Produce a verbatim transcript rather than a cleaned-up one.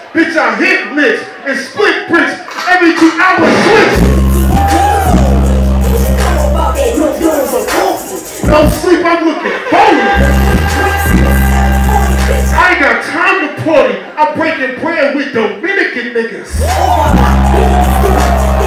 Bitch, I hit licks and split bricks every two hours switch. No sleep, I'm looking forward. I ain't got time to party. I'm breaking bread with Dominican niggas.